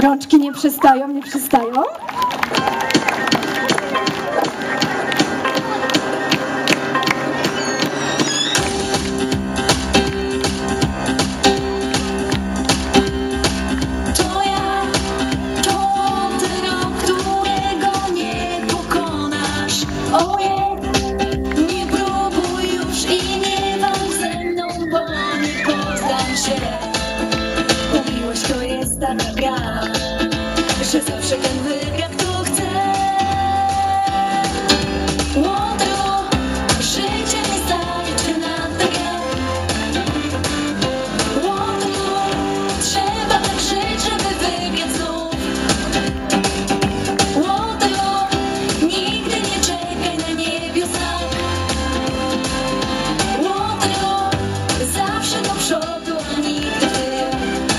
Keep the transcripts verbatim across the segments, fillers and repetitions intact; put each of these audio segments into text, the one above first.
Rączki nie przestają, nie przestają. Taka gra, że zawsze ten wygra, kto chce. Łotro, życie nie zaliczy na takie. Łotro, trzeba tak żyć, żeby wygrać znów. Łotro, nigdy nie czekaj na niebiosach. Łotro, zawsze do przodu, a nigdy tył.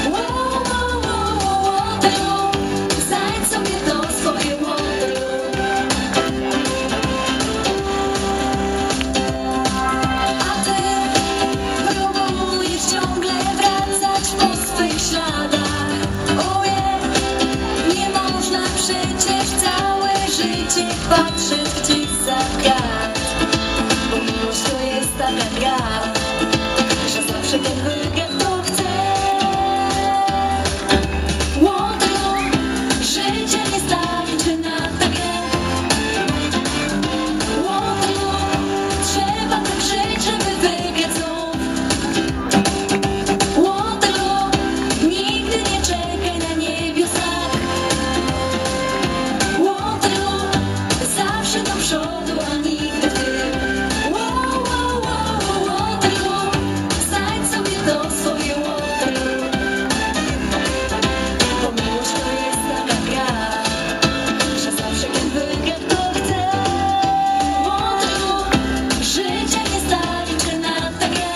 Patrzeć gdzieś za krat, bo miłość to jest taka gra, że zawsze ten wygra, kto chce. Łotro, życie nie zaliczy na takie. Łotro, trzeba tak żyć, żeby wygrać znów. Łotro, nigdy nie czekaj na niebiosach. Zawsze do przodu, a nigdy tył. Wow, wow, wow, Łotro, znajdź sobie to swoje Łotro. Bo miłość to jest taka gra, że zawsze ten wygra, kto chce. Łotro, życie nie zaliczy na takie.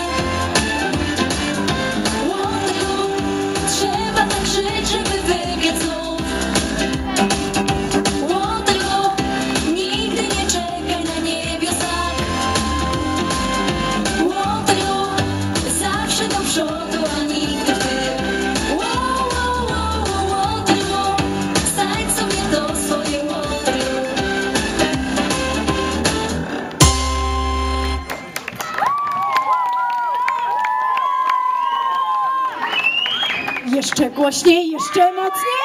Łotro, trzeba tak żyć, żeby wygrać znów. Jeszcze głośniej, jeszcze mocniej.